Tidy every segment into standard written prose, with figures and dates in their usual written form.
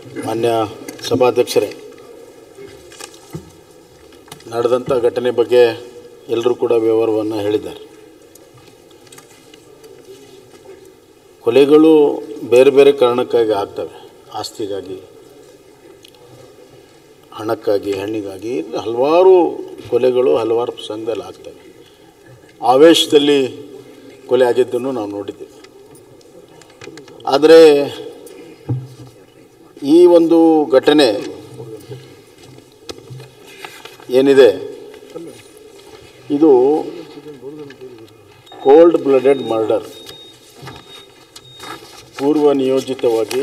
ಮಾನ್ಯ ಸಭಾಧ್ಯಕ್ಷರೇ, ನಡೆದಂಥ ಘಟನೆ ಬಗ್ಗೆ ಎಲ್ಲರೂ ಕೂಡ ವಿವರವನ್ನು ಹೇಳಿದ್ದಾರೆ. ಕೊಲೆಗಳು ಬೇರೆ ಬೇರೆ ಕಾರಣಕ್ಕಾಗಿ ಆಗ್ತವೆ. ಆಸ್ತಿಗಾಗಿ, ಹಣಕ್ಕಾಗಿ, ಹೆಣ್ಣಿಗಾಗಿ, ಹಲವಾರು ಕೊಲೆಗಳು ಹಲವಾರು ಪ್ರಸಂಗದಲ್ಲಿ ಆಗ್ತವೆ. ಆವೇಶದಲ್ಲಿ ಕೊಲೆ ಆಗಿದ್ದನ್ನು ನಾವು ನೋಡಿದ್ದೇವೆ. ಆದರೆ ಈ ಒಂದು ಘಟನೆ ಏನಿದೆ ಇದು ಕೋಲ್ಡ್ ಬ್ಲಡೆಡ್ ಮರ್ಡರ್, ಪೂರ್ವ ನಿಯೋಜಿತವಾಗಿ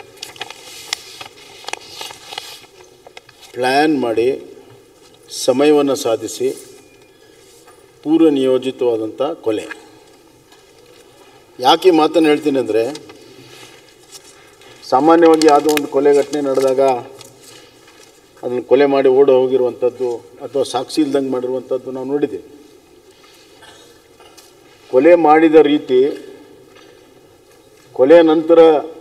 ಪ್ಲ್ಯಾನ್ ಮಾಡಿ ಸಮಯವನ್ನು ಸಾಧಿಸಿ ಪೂರ್ವ ನಿಯೋಜಿತವಾದಂಥ ಕೊಲೆ. ಯಾಕೆ ಮಾತನ್ನು ಹೇಳ್ತೀನಿ ಅಂದರೆ, ಸಾಮಾನ್ಯವಾಗಿ ಯಾವುದೋ ಒಂದು ಕೊಲೆ ಘಟನೆ ನಡೆದಾಗ ಅದನ್ನು ಕೊಲೆ ಮಾಡಿ ಓಡಿ ಹೋಗಿರುವಂಥದ್ದು ಅಥವಾ ಸಾಕ್ಷಿ ಇಲ್ದಂಗೆ ಮಾಡಿರುವಂಥದ್ದು ನಾವು ನೋಡಿದ್ದೀವಿ. ಕೊಲೆ ಮಾಡಿದ ರೀತಿ, ಕೊಲೆಯ ನಂತರ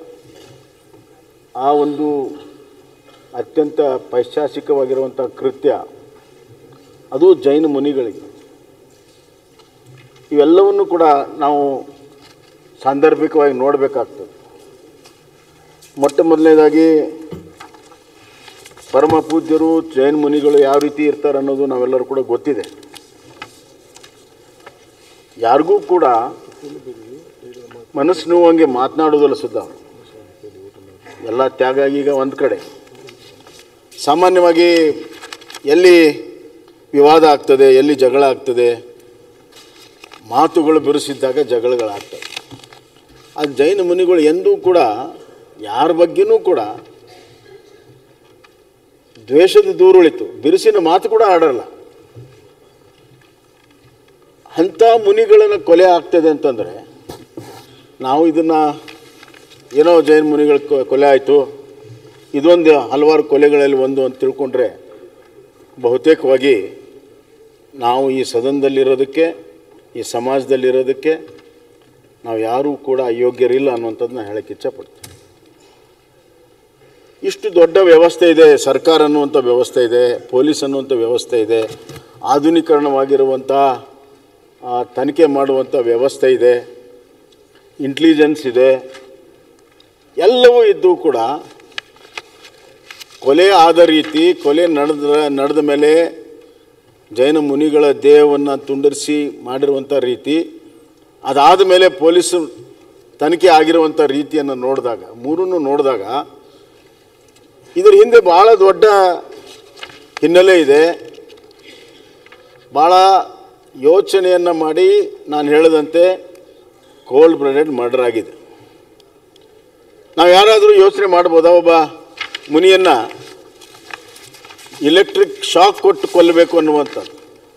ಆ ಒಂದು ಅತ್ಯಂತ ಪೈಶಾಚಿಕವಾಗಿರುವಂಥ ಕೃತ್ಯ, ಅದು ಜೈನ ಮುನಿಗಳಿಗೆ. ಇವೆಲ್ಲವನ್ನು ಕೂಡ ನಾವು ಸಾಂದರ್ಭಿಕವಾಗಿ ನೋಡಬೇಕಾಗ್ತದೆ. ಮೊಟ್ಟ ಮೊದಲನೇದಾಗಿ ಪರಮ ಪೂಜ್ಯರು ಜೈನ ಮುನಿಗಳು ಯಾವ ರೀತಿ ಇರ್ತಾರೆ ಅನ್ನೋದು ನಾವೆಲ್ಲರೂ ಕೂಡ ಗೊತ್ತಿದೆ. ಯಾರಿಗೂ ಕೂಡ ಮನಸ್ಸು ನೋವಂಗೆ ಮಾತನಾಡೋದಲ್ಲ ಸುದ್ದ. ಎಲ್ಲ ತ್ಯಾಗ ಈಗ ಒಂದು ಕಡೆ. ಸಾಮಾನ್ಯವಾಗಿ ಎಲ್ಲಿ ವಿವಾದ ಆಗ್ತದೆ, ಎಲ್ಲಿ ಜಗಳ ಆಗ್ತದೆ, ಮಾತುಗಳು ಬಿರುಸಿದ್ದಾಗ ಜಗಳಗಳಾಗ್ತವೆ. ಆ ಜೈನ ಮುನಿಗಳು ಎಂದೂ ಕೂಡ ಯಾರ ಬಗ್ಗೆನೂ ಕೂಡ ದ್ವೇಷದ ದೂರುಳಿತು, ಬಿರುಸಿನ ಮಾತು ಕೂಡ ಆಡಲ್ಲ. ಅಂಥ ಮುನಿಗಳನ್ನು ಕೊಲೆ ಆಗ್ತದೆ ಅಂತಂದರೆ, ನಾವು ಇದನ್ನು ಏನೋ ಜೈನ ಮುನಿಗಳ ಕೊಲೆ ಆಯಿತು, ಇದೊಂದು ಹಲವಾರು ಕೊಲೆಗಳಲ್ಲಿ ಒಂದು ಅಂತ ತಿಳ್ಕೊಂಡ್ರೆ ಬಹುತೇಕವಾಗಿ ನಾವು ಈ ಸದನದಲ್ಲಿರೋದಕ್ಕೆ, ಈ ಸಮಾಜದಲ್ಲಿರೋದಕ್ಕೆ ನಾವು ಯಾರೂ ಕೂಡ ಅಯೋಗ್ಯರಿಲ್ಲ ಅನ್ನುವಂಥದ್ದನ್ನ ಹೇಳಕ್ಕೆ ಇಚ್ಛಪಡ್ತೀವಿ. ಇಷ್ಟು ದೊಡ್ಡ ವ್ಯವಸ್ಥೆ ಇದೆ, ಸರ್ಕಾರ ಅನ್ನುವಂಥ ವ್ಯವಸ್ಥೆ ಇದೆ, ಪೊಲೀಸ್ ಅನ್ನುವಂಥ ವ್ಯವಸ್ಥೆ ಇದೆ, ಆಧುನೀಕರಣವಾಗಿರುವಂಥ ತನಿಖೆ ಮಾಡುವಂಥ ವ್ಯವಸ್ಥೆ ಇದೆ, ಇಂಟೆಲಿಜೆನ್ಸ್ ಇದೆ. ಎಲ್ಲವೂ ಇದ್ದು ಕೂಡ ಕೊಲೆ ಆದ ರೀತಿ, ಕೊಲೆ ನಡೆದ ಮೇಲೆ ಜೈನ ಮುನಿಗಳ ದೇಹವನ್ನು ತುಂಡರಿಸಿ ಮಾಡಿರುವಂಥ ರೀತಿ, ಅದಾದ ಮೇಲೆ ಪೊಲೀಸು ತನಿಖೆ ಆಗಿರುವಂಥ ರೀತಿಯನ್ನು ನೋಡಿದಾಗ, ಮೂರನ್ನು ನೋಡಿದಾಗ ಇದರ ಹಿಂದೆ ಭಾಳ ದೊಡ್ಡ ಹಿನ್ನೆಲೆ ಇದೆ. ಭಾಳ ಯೋಚನೆಯನ್ನು ಮಾಡಿ ನಾನು ಹೇಳಿದಂತೆ ಕೋಲ್ಡ್ ಬ್ಲಡೆಡ್ ಮರ್ಡರ್ ಆಗಿದೆ. ನಾವು ಯಾರಾದರೂ ಯೋಚನೆ ಮಾಡ್ಬೋದಾ, ಒಬ್ಬ ಮುನಿಯನ್ನು ಇಲೆಕ್ಟ್ರಿಕ್ ಶಾಕ್ ಕೊಟ್ಟು ಕೊಲ್ಲಬೇಕು ಅನ್ನುವಂಥದ್ದು?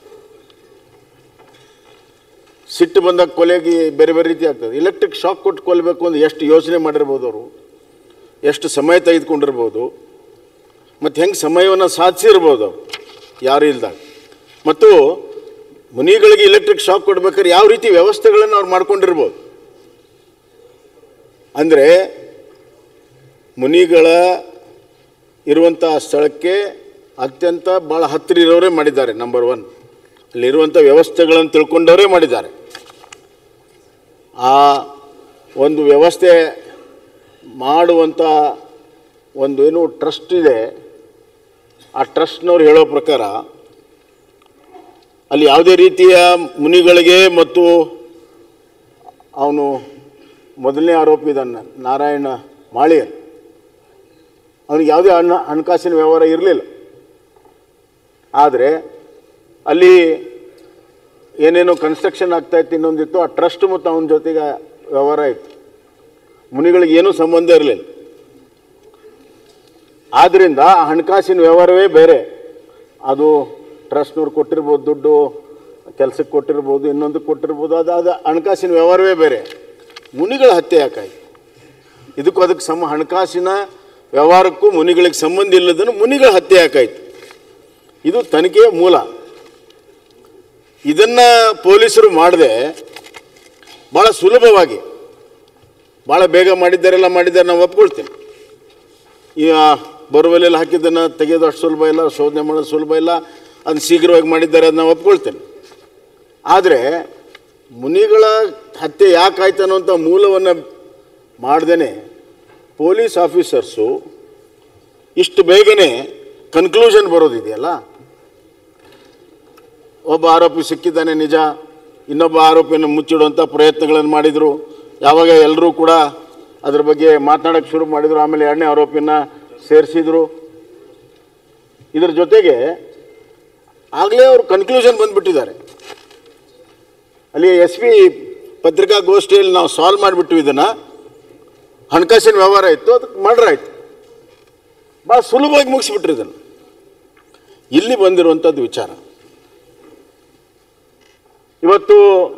ಸಿಟ್ಟು ಬಂದಾಗ ಕೊಲೆಗೆ ಬೇರೆ ಬೇರೆ ರೀತಿ ಆಗ್ತದೆ. ಇಲೆಕ್ಟ್ರಿಕ್ ಶಾಕ್ ಕೊಟ್ಟು ಕೊಲ್ಲಬೇಕು ಅಂದ್ರೆ ಎಷ್ಟು ಯೋಚನೆ ಮಾಡಿರ್ಬೋದು ಅವರು, ಎಷ್ಟು ಸಮಯ ತೆಗೆದುಕೊಂಡಿರ್ಬೋದು, ಮತ್ತು ಹೆಂಗೆ ಸಮಯವನ್ನು ಸಾಧಿಸಿರ್ಬೋದು ಯಾರು ಇಲ್ದಾಗ. ಮತ್ತು ಮುನಿಗಳಿಗೆ ಇಲೆಕ್ಟ್ರಿಕ್ ಶಾಕ್ ಕೊಡ್ಬೇಕಾದ್ರೆ ಯಾವ ರೀತಿ ವ್ಯವಸ್ಥೆಗಳನ್ನು ಅವ್ರು ಮಾಡ್ಕೊಂಡಿರ್ಬೋದು. ಅಂದರೆ ಮುನಿಗಳ ಇರುವಂಥ ಸ್ಥಳಕ್ಕೆ ಅತ್ಯಂತ ಭಾಳ ಹತ್ತಿರ ಇರೋರೇ ಮಾಡಿದ್ದಾರೆ. ನಂಬರ್ 1, ಅಲ್ಲಿರುವಂಥ ವ್ಯವಸ್ಥೆಗಳನ್ನು ತಿಳ್ಕೊಂಡವರೇ ಮಾಡಿದ್ದಾರೆ. ಆ ಒಂದು ವ್ಯವಸ್ಥೆ ಮಾಡುವಂಥ ಒಂದು ಏನು ಟ್ರಸ್ಟ್ ಇದೆ, ಆ ಟ್ರಸ್ಟ್ನವ್ರು ಹೇಳೋ ಪ್ರಕಾರ ಅಲ್ಲಿ ಯಾವುದೇ ರೀತಿಯ ಮುನಿಗಳಿಗೆ ಮತ್ತು ಅವನು ಮೊದಲನೇ ಆರೋಪಿ ಇದ್ದಾನೆ ನಾರಾಯಣ ಮಾಳಿಯನ್, ಅವನಿಗೆ ಯಾವುದೇ ಹಣಕಾಸಿನ ವ್ಯವಹಾರ ಇರಲಿಲ್ಲ. ಆದರೆ ಅಲ್ಲಿ ಏನೇನೋ ಕನ್ಸ್ಟ್ರಕ್ಷನ್ ಆಗ್ತಾಯಿತ್ತು, ಇನ್ನೊಂದಿತ್ತು, ಆ ಟ್ರಸ್ಟ್ ಮತ್ತು ಅವನ ಜೊತೆಗೆ ವ್ಯವಹಾರ ಇತ್ತು. ಮುನಿಗಳಿಗೆ ಏನೂ ಸಂಬಂಧ ಇರಲಿಲ್ಲ. ಆದ್ದರಿಂದ ಆ ಹಣಕಾಸಿನ ವ್ಯವಹಾರವೇ ಬೇರೆ. ಅದು ಟ್ರಸ್ಟ್ನವ್ರು ಕೊಟ್ಟಿರ್ಬೋದು, ದುಡ್ಡು ಕೆಲಸಕ್ಕೆ ಕೊಟ್ಟಿರ್ಬೋದು, ಇನ್ನೊಂದಕ್ಕೆ ಕೊಟ್ಟಿರ್ಬೋದು, ಅದು ಹಣಕಾಸಿನ ವ್ಯವಹಾರವೇ ಬೇರೆ. ಮುನಿಗಳ ಹತ್ಯೆ ಯಾಕಾಯಿತು? ಇದಕ್ಕೂ ಅದಕ್ಕೆ ಹಣಕಾಸಿನ ವ್ಯವಹಾರಕ್ಕೂ ಮುನಿಗಳಿಗೆ ಸಂಬಂಧ ಇಲ್ಲದನ್ನು ಮುನಿಗಳ ಹತ್ಯೆ ಯಾಕಾಯಿತು? ಇದು ತನಿಖೆಯ ಮೂಲ. ಇದನ್ನು ಪೊಲೀಸರು ಮಾಡದೆ ಭಾಳ ಸುಲಭವಾಗಿ, ಭಾಳ ಬೇಗ ಮಾಡಿದ್ದಾರೆಲ್ಲ ಮಾಡಿದ್ದಾರೆ, ನಾವು ಒಪ್ಕೊಳ್ತೇನೆ. ಈ ಬೋರ್ವೆಲ್ ಹಾಕಿದ್ದನ್ನು ತೆಗೆಯೋದು ಅಷ್ಟು ಸುಲಭ ಇಲ್ಲ, ಶೋಧನೆ ಮಾಡೋದು ಸುಲಭ ಇಲ್ಲ. ಅದನ್ನು ಶೀಘ್ರವಾಗಿ ಮಾಡಿದ್ದಾರೆ, ಅದನ್ನ ಒಪ್ಕೊಳ್ತೇನೆ. ಆದರೆ ಮುನಿಗಳ ಹತ್ಯೆ ಯಾಕಾಯ್ತು ಅನ್ನೋಂಥ ಮೂಲವನ್ನು ಮಾಡ್ದೇ ಪೊಲೀಸ್ ಆಫೀಸರ್ಸು ಇಷ್ಟು ಬೇಗನೆ ಕನ್ಕ್ಲೂಷನ್ ಬರೋದಿದೆಯಲ್ಲ, ಒಬ್ಬ ಆರೋಪಿ ಸಿಕ್ಕಿದ್ದಾನೆ ನಿಜ, ಇನ್ನೊಬ್ಬ ಆರೋಪಿಯನ್ನು ಮುಚ್ಚಿಡುವಂಥ ಪ್ರಯತ್ನಗಳನ್ನು ಮಾಡಿದರು. ಯಾವಾಗ ಎಲ್ಲರೂ ಕೂಡ ಅದ್ರ ಬಗ್ಗೆ ಮಾತನಾಡೋಕ್ಕೆ ಶುರು ಮಾಡಿದರು, ಆಮೇಲೆ ಎರಡನೇ ಆರೋಪಿಯನ್ನು ಸೇರಿಸಿದರು. ಇದರ ಜೊತೆಗೆ ಆಗಲೇ ಅವರು ಕನ್ಕ್ಲೂಷನ್ ಬಂದುಬಿಟ್ಟಿದ್ದಾರೆ. ಅಲ್ಲಿ SP ಪತ್ರಿಕಾಗೋಷ್ಠಿಯಲ್ಲಿ ನಾವು ಸಾಲ್ವ್ ಮಾಡಿಬಿಟ್ಟು ಇದನ್ನು ಹಣಕಾಸಿನ ವ್ಯವಹಾರ ಇತ್ತು, ಅದಕ್ಕೆ ಮರ್ಡರ್ ಆಯಿತು, ಭಾಳ ಸುಲಭವಾಗಿ ಮುಗಿಸ್ಬಿಟ್ರು ಇದನ್ನು. ಇಲ್ಲಿ ಬಂದಿರುವಂಥದ್ದು ವಿಚಾರ ಇವತ್ತು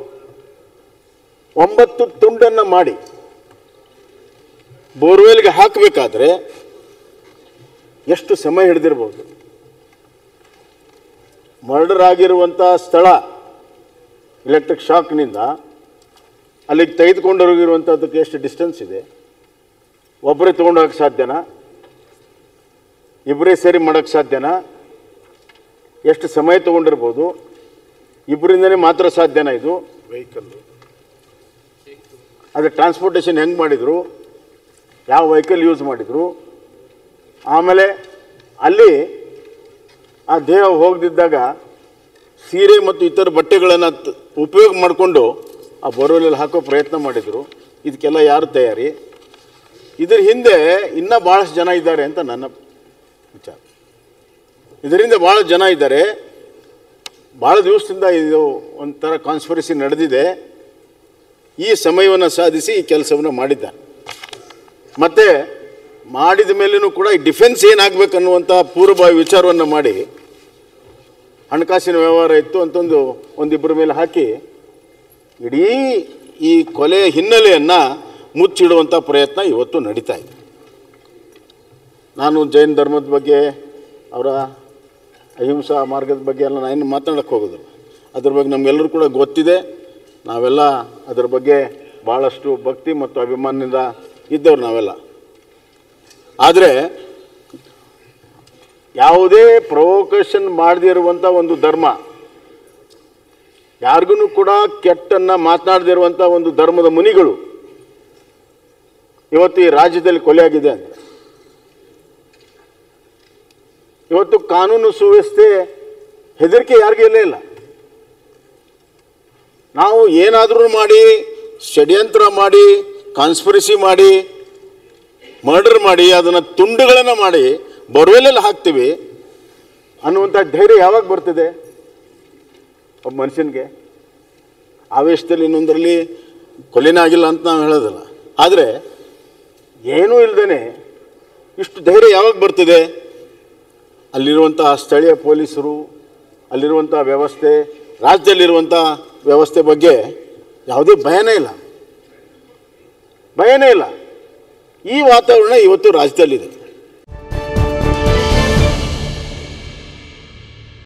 9 ತುಂಡನ್ನು ಮಾಡಿ ಬೋರ್ವೆಲ್ಗೆ ಹಾಕಬೇಕಾದ್ರೆ ಎಷ್ಟು ಸಮಯ ಹಿಡಿದಿರ್ಬೋದು. ಮರ್ಡರ್ ಆಗಿರುವಂಥ ಸ್ಥಳ ಎಲೆಕ್ಟ್ರಿಕ್ ಶಾಕ್ನಿಂದ ಅಲ್ಲಿಗೆ ತೆಗೆದುಕೊಂಡು ಹೋಗಿರುವಂಥದ್ದಕ್ಕೆ ಎಷ್ಟು ಡಿಸ್ಟೆನ್ಸ್ ಇದೆ? ಒಬ್ಬರೇ ತೊಗೊಂಡು ಹೋಗಕ್ಕೆ ಸಾಧ್ಯನಾ? ಇಬ್ಬರೇ ಸೇರಿ ಮಾಡೋಕ್ಕೆ ಸಾಧ್ಯನಾ? ಎಷ್ಟು ಸಮಯ ತೊಗೊಂಡಿರ್ಬೋದು? ಇಬ್ಬರಿಂದನೇ ಮಾತ್ರ ಸಾಧ್ಯನಾ ಇದು? ವೆಹಿಕಲ್ಲು ಅದು ಟ್ರಾನ್ಸ್ಪೋರ್ಟೇಷನ್ ಹೆಂಗೆ ಮಾಡಿದರು, ಯಾವ ವೆಹಿಕಲ್ ಯೂಸ್ ಮಾಡಿದರು, ಆಮೇಲೆ ಅಲ್ಲಿ ಆ ದೇಹ ಹೋಗದಿದ್ದಾಗ ಸೀರೆ ಮತ್ತು ಇತರ ಬಟ್ಟೆಗಳನ್ನು ಉಪಯೋಗ ಮಾಡಿಕೊಂಡು ಆ ಬೋರ್ವೆಲಲ್ಲಿ ಹಾಕೋ ಪ್ರಯತ್ನ ಮಾಡಿದರು. ಇದಕ್ಕೆಲ್ಲ ಯಾರು ತಯಾರಿ? ಇದರ ಹಿಂದೆ ಇನ್ನೂ ಭಾಳಷ್ಟು ಜನ ಇದ್ದಾರೆ ಅಂತ ನನ್ನ ವಿಚಾರ. ಇದರಿಂದ ಭಾಳ ಜನ ಇದ್ದಾರೆ, ಭಾಳ ದಿವಸದಿಂದ ಇದು ಒಂಥರ ಕಾನ್ಸ್ಪಿರಸಿ ನಡೆದಿದೆ. ಈ ಸಮಯವನ್ನು ಸಾಧಿಸಿ ಈ ಕೆಲಸವನ್ನು ಮಾಡಿದ್ದಾನೆ. ಮತ್ತು ಮಾಡಿದ ಮೇಲೂ ಕೂಡ ಈ ಡಿಫೆನ್ಸ್ ಏನಾಗಬೇಕನ್ನುವಂಥ ಪೂರ್ವಭಾವಿ ವಿಚಾರವನ್ನು ಮಾಡಿ ಹಣಕಾಸಿನ ವ್ಯವಹಾರ ಇತ್ತು ಅಂತಂದು ಒಂದಿಬ್ಬರ ಮೇಲೆ ಹಾಕಿ ಇಡೀ ಈ ಕೊಲೆಯ ಹಿನ್ನೆಲೆಯನ್ನು ಮುಚ್ಚಿಡುವಂಥ ಪ್ರಯತ್ನ ಇವತ್ತು ನಡೀತಾ ಇದೆ. ನಾನು ಜೈನ ಧರ್ಮದ ಬಗ್ಗೆ, ಅವರ ಅಹಿಂಸಾ ಮಾರ್ಗದ ಬಗ್ಗೆ ಎಲ್ಲ ನಾನು ಮಾತನಾಡೋಕ್ಕೆ ಹೋಗೋದಿಲ್ಲ. ಅದ್ರ ಬಗ್ಗೆ ನಮಗೆಲ್ಲರೂ ಕೂಡ ಗೊತ್ತಿದೆ. ನಾವೆಲ್ಲ ಅದರ ಬಗ್ಗೆ ಭಾಳಷ್ಟು ಭಕ್ತಿ ಮತ್ತು ಅಭಿಮಾನದಿಂದ ಇದ್ದವ್ರು ನಾವೆಲ್ಲ. ಆದರೆ ಯಾವುದೇ ಪ್ರೊವೊಕೇಷನ್ ಮಾಡದೇ ಇರುವಂಥ ಒಂದು ಧರ್ಮ, ಯಾರಿಗೂ ಕೂಡ ಕೆಟ್ಟನ್ನು ಮಾತನಾಡದೇ ಇರುವಂಥ ಒಂದು ಧರ್ಮದ ಮುನಿಗಳು ಇವತ್ತು ಈ ರಾಜ್ಯದಲ್ಲಿ ಕೊಲೆಯಾಗಿದೆ ಅಂದರೆ, ಇವತ್ತು ಕಾನೂನು ಸುವ್ಯವಸ್ಥೆ ಹೆದರಿಕೆ ಯಾರಿಗೂ ಇಲ್ಲೇ ಇಲ್ಲ. ನಾವು ಏನಾದರೂ ಮಾಡಿ, ಷಡ್ಯಂತ್ರ ಮಾಡಿ, ಕಾನ್ಸ್ಪಿರಸಿ ಮಾಡಿ, ಮರ್ಡರ್ ಮಾಡಿ, ಅದನ್ನು ತುಂಡುಗಳನ್ನು ಮಾಡಿ ಬೋರ್ವೆಲಲ್ಲಿ ಹಾಕ್ತೀವಿ ಅನ್ನುವಂಥ ಧೈರ್ಯ ಯಾವಾಗ ಬರ್ತದೆ ಒಬ್ಬ ಮನುಷ್ಯನಿಗೆ? ಆವೇಶದಲ್ಲಿ ಇನ್ನೊಂದರಲ್ಲಿ ಕೊಲೆನೇ ಆಗಿಲ್ಲ ಅಂತ ನಾವು ಹೇಳೋದಿಲ್ಲ, ಆದರೆ ಏನೂ ಇಲ್ಲದೇ ಇಷ್ಟು ಧೈರ್ಯ ಯಾವಾಗ ಬರ್ತದೆ? ಅಲ್ಲಿರುವಂಥ ಸ್ಥಳೀಯ ಪೊಲೀಸರು, ಅಲ್ಲಿರುವಂಥ ವ್ಯವಸ್ಥೆ, ರಾಜ್ಯದಲ್ಲಿರುವಂಥ ವ್ಯವಸ್ಥೆ ಬಗ್ಗೆ ಯಾವುದೇ ಭಯನೇ ಇಲ್ಲ. ಈ ವಾತಾವರಣ ಇವತ್ತು ರಾಜ್ಯದಲ್ಲಿದೆ.